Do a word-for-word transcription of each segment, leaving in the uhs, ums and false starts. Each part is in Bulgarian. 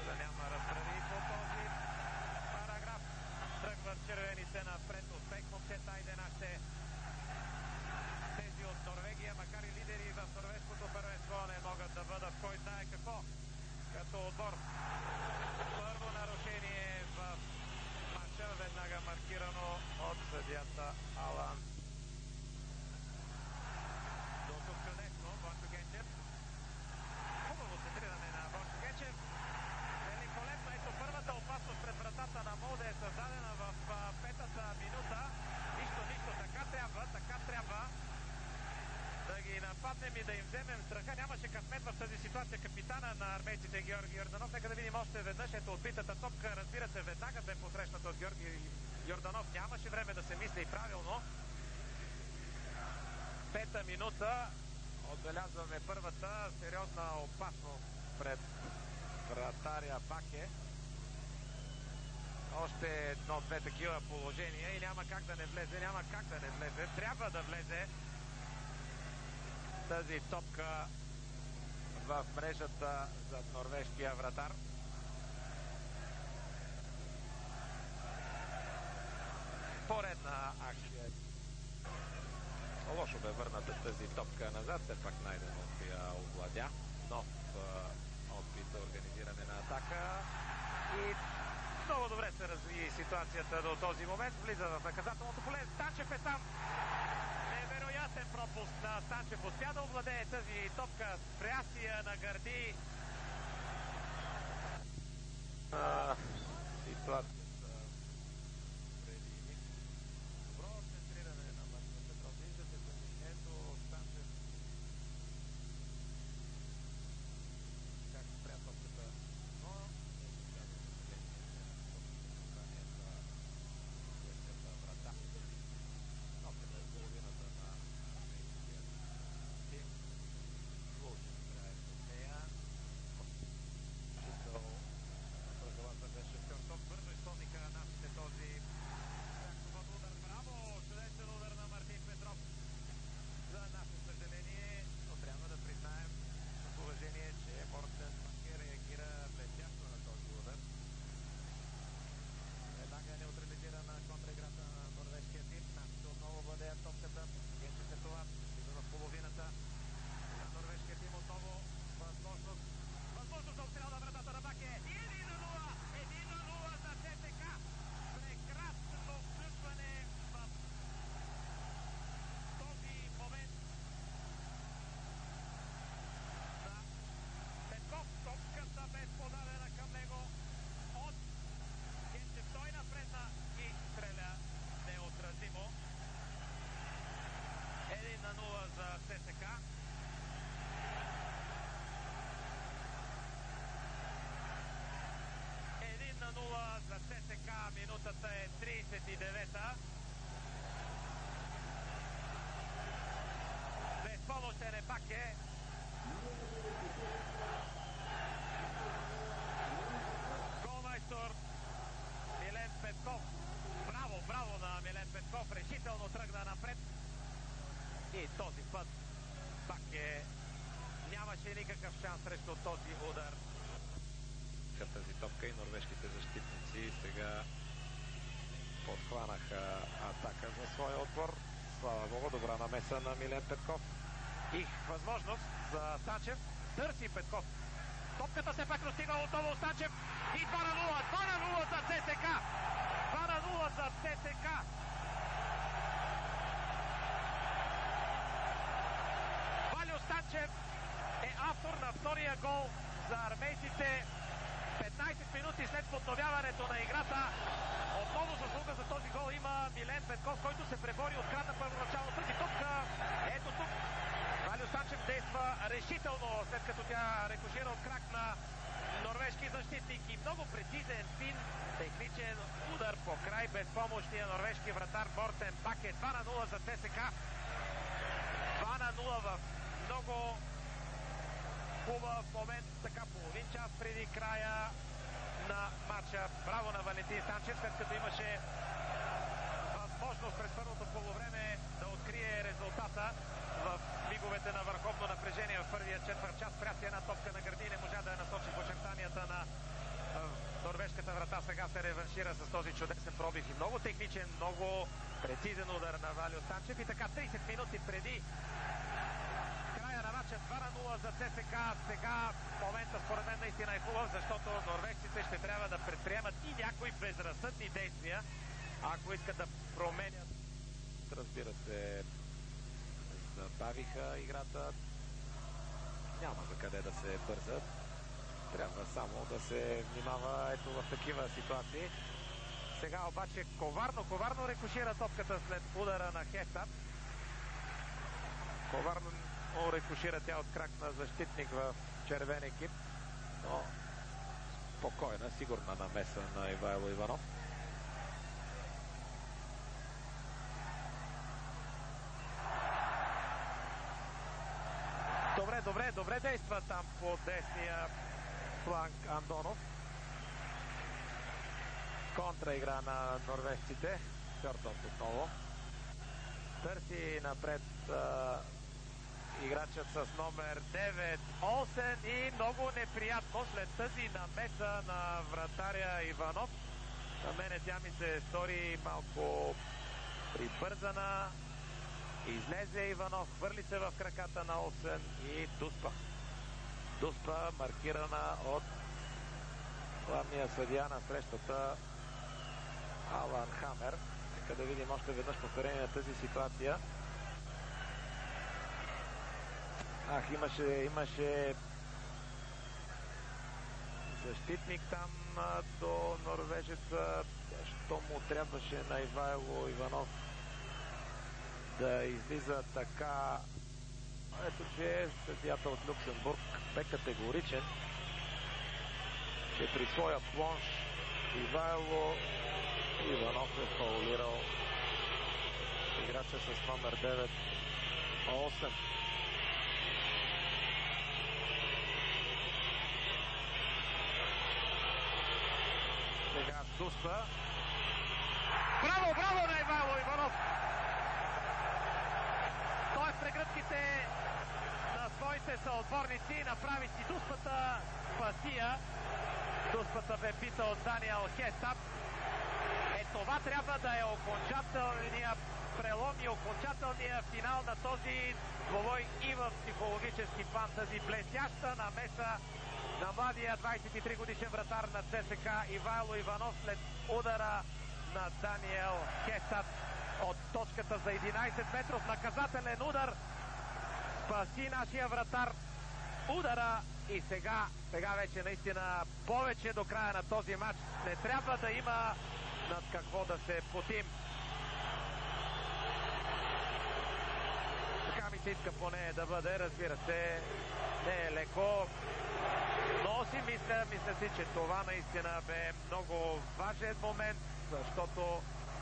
да няма разправи по този параграф. Тръгват червените напред. Успех, момчета, айде нашите. Тези от Норвегия, макар и лидери в норвежското първенство, не могат да бъдат кой знае какво като отбор. Първо нарушение в матча, веднага маркирано от съдията Алан. До тук чудесно, Бончо Генчев. Хубаво центриране на Бончо Генчев. Великолепно, ето първата опасност пред вратата на Молде е създадена в петата минута. Нищо, нищо, така трябва, така трябва да ги нападнем и да им вземем страха. Нямаше късмет в тази ситуация капитана на армейците Георги Йорданов. Нека да видим още веднъж. Ето отбитата топка, разбира се, веднага бе посрещната от Георги Йорданов. Нямаше време да се мисли правилно. Пета минута. Отбелязваме първата сериозна опасност пред вратаря Баке. Още едно-две такива положения и няма как да не влезе, няма как да не влезе. Трябва да влезе тази топка в мрежата за норвежкия вратар. Поредна акция. Лошо бе върната тази топка назад, все пак Найденов я овладя. Нов опит за организиране на атака и много добре се разви ситуацията до този момент. Влиза в наказателното поле. Станчев е там. Невероятен пропуск на Станчев. Успя да овладее тази топка. Спря си я на гърди. А, ситуацията преди добро центриране на Мартин Петров. Виждате се, ето Станчев как спря топката. Но врата. Топката е в половината на армейския тим. Лучи играе с нея. Учител на правилата беше Къртов. Бързо изпълниха нашите този свободен удар. Браво! Чудесен удар на Мартин Петров. За наше съжаление, но трябва да признаем с уважение, че Мортен Баке реагира блестящо на този удар. Веднага е неутрализирана контраиграта на норвежкия тим. Нашите отново владеят топката. Генчев е това. Идва в половината на норвежкия тим. Отново възможност. Възможност за обстрел на вратата на Баке. един на нула! един на нула за ЦСК. Прекрасно включване в този момент за Петков. Топката бе подадена към него от Генчев. Той напредна и стреля неотразимо. един на нула за ЦСК. един на нула за ЦСК. Минутата е тридесет и девета. Безпомощен е Баке. Голмайстор Милен Петков. Браво, браво на Милен Петков. Решително тръгна напред. И този път Баке нямаше никакъв шанс срещу този удар. Тази топка и норвежките защитници сега подхванаха атака за своя отбор. Слава Богу, добра намеса на Милен Петков. И възможност за Станчев. Търси Петков. Топката се пак достига отново Станчев. И два на нула. два на нула за ЦСК. два на нула за ЦСК. Валио Станчев е автор на втория гол за армейците. петнайсет минути след подновяването на играта. Отново заслуга за този гол има Милен Петков, който се пребори от крата първоначално тази топка. Ето тук Валио Станчев действа решително, след като тя рикошира от крак на норвежки защитник и много прецизен, фин, техничен удар по край безпомощния норвежки вратар Мортен Баке. два на нула за ЦСК. два на нула в много хубав момент, така половин час преди края на матча. Браво на Валентин Станчев, след като имаше възможност през първото полувреме да открие резултата в миговете на върховно напрежение в първия четвърт час. Пряси една топка на гърди, не можа да я насочи в очертанията на норвежката врата сега се реваншира с този чудесен пробив и много техничен, много прецизен удар на Валио Станчев. И така трийсет минути преди края на матча, два на нула за ЦСКА. Сега момента според мен наистина е хубав, защото норвежците ще трябва да предприемат и някои безразсъдни действия, ако искат да променят. Разбира се, забавиха играта. Няма за къде да се бързат. Трябва само да се внимава ето в такива ситуации. Сега обаче коварно, коварно рекошира топката след удара на Хестап. Коварно рекошира тя от крак на защитник в червен екип. Но спокойна, сигурна намеса на Ивайло Иванов. Добре, добре, добре действа там по десния фланг Андонов. Контраигра на норвежците. Къртов отново. Търси напред а, играчът с номер девет Олсен и много неприятно след тази намеса на вратаря Иванов. На мене тя ми се стори малко прибързана. Излезе Иванов, хвърли се в краката на Олсен и Дуспа. Дуспа маркирана от главния съдия на срещата Алан Хамер. Нека да видим още веднъж повторение на тази ситуация. Ах, имаше, имаше защитник там а, до норвежеца. Що му трябваше на Ивайло Иванов да излиза така. Ето, че съдията от Люксембург бе категоричен, че при своя плонж Ивайло Иванов е фаулирал играча с номер девет осем. Сега Дуспа. Браво, браво на Ивайло Иванов! Той в прегръдките на своите съотборници направи си Дуспата спасия. Дуспата бе бита от Даниел Хестап. Е, това трябва да е окончателния прелом и окончателния финал на този двобой и в психологически план. Тази блестяща намеса на младия двадесет и три годишен вратар на ЦСКА Ивайло Иванов след удара на Даниел Хестап от точката за единадесет метров наказателен удар. Спаси нашия вратар удара и сега, сега вече наистина повече до края на този матч не трябва да има над какво да се потим. Така ми се иска поне да бъде, разбира се, не е леко, но си мисля, мисля си, че това наистина бе много важен момент, защото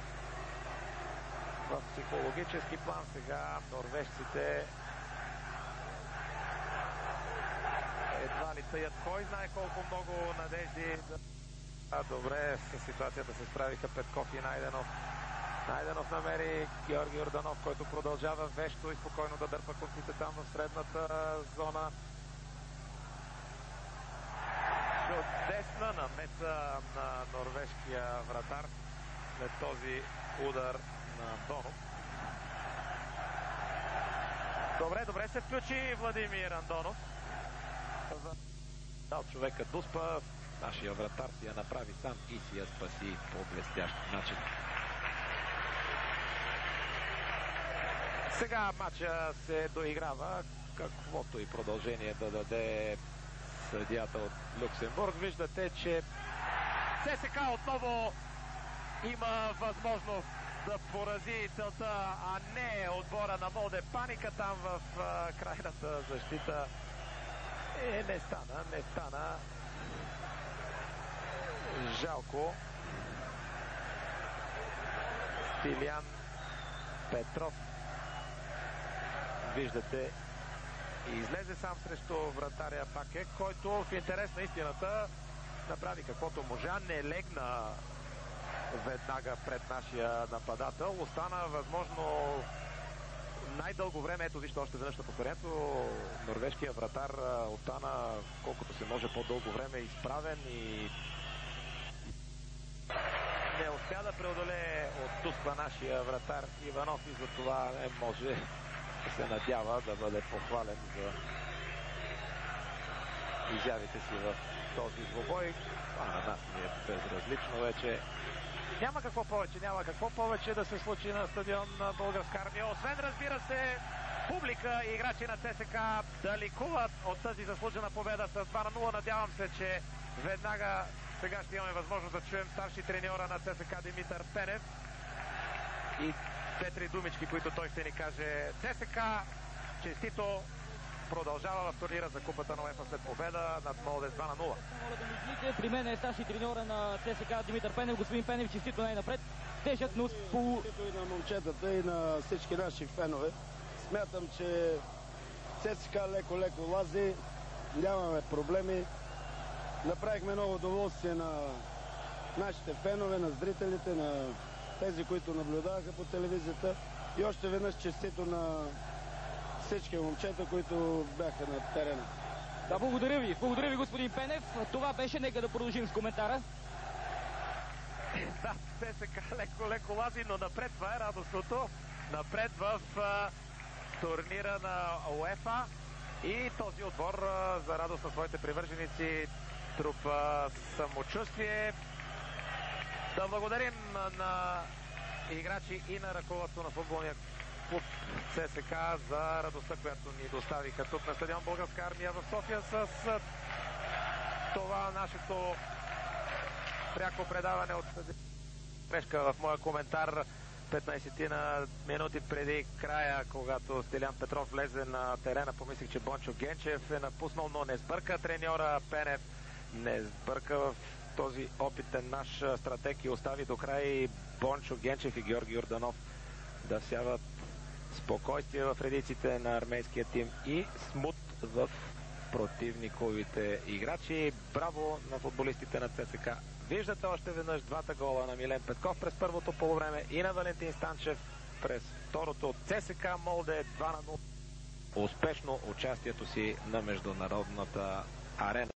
в психологически план сега норвежците едва ли тъят кой знае колко много надежди. А добре, с ситуацията се справиха Петков и Найденов. Найденов намери Георги Йорданов, който продължава вещо и спокойно да дърпа конците там в средната зона. Чудесна намеса на норвежкия вратар след този удар на Андонов. Добре, добре се включи Владимир Андонов. Дал човека Дуспа, нашия вратар си я направи сам и си я спаси по блестящ начин. Сега матча се доиграва, каквото и продължение да даде съдията от Люксембург. Виждате, че ЦСКА отново има възможност да порази целта, а не отбора на Молде. Паника там в а, крайната защита. Е, не стана, не стана. Жалко. Стилян Петров, виждате, излезе сам срещу вратаря Паке, който в интерес на истината направи каквото можа, не легна веднага пред нашия нападател. Остана възможно най-дълго време, ето вижте още веднъж на повторението, норвежкия вратар остана колкото се може по-дълго време изправен и не успя да преодолее от Тускла нашия вратар Иванов и за това не може да се надява да бъде похвален за изявите си в този двубой. А на нас ни е безразлично вече. Няма какво повече, няма какво повече да се случи на стадион на Българска армия, освен, разбира се, публика и играчи на ЦСКА да ликуват от тази заслужена победа с два на нула. Надявам се, че веднага сега ще имаме възможност да чуем старши треньора на ЦСКА Димитър Пенев и две-три думички, които той ще ни каже. ЦСКА честито продължава в турнира за купата на УЕФА след победа над Молде с два на нула. Моля да ми извините, при мен е старши треньора на ЦСКА Димитър Пенев. Господин Пенев, честито най-напред. Тежък, но по... И на момчетата, и на всички наши фенове. Смятам, че ЦСКА леко-леко лази, нямаме проблеми. Направихме много удоволствие на нашите фенове, на зрителите, на тези, които наблюдаваха по телевизията. И още веднъж честито на всички момчета, които бяха на терена. Да, благодаря ви. Благодаря ви, господин Пенев. Това беше. Нека да продължим с коментара. Да, ЦСКА леко-леко лази, но напред, това е радостното. Напред в а, турнира на УЕФА и този отбор а, за радост на своите привърженици трупа самочувствие. Да благодарим на играчи и на ръководството на футболния клуб ЦСКА за радостта, която ни доставиха тук на стадион Българска армия в София с това нашето пряко предаване от грешка в моя коментар петнайсет на минути преди края, когато Стилян Петров влезе на терена. Помислих, че Бончо Генчев е напуснал, но не сбърка треньора Пенев. Не сбърка в този опитен наш стратег и остави до край Бончо Генчев и Георги Йорданов да всяват спокойствие в редиците на армейския тим и смут в противниковите играчи. Браво на футболистите на ЦСКА. Виждате още веднъж двата гола на Милен Петков през първото полувреме и на Валентин Станчев през второто. ЦСКА Молде два на нула. Успешно участието си на международната арена.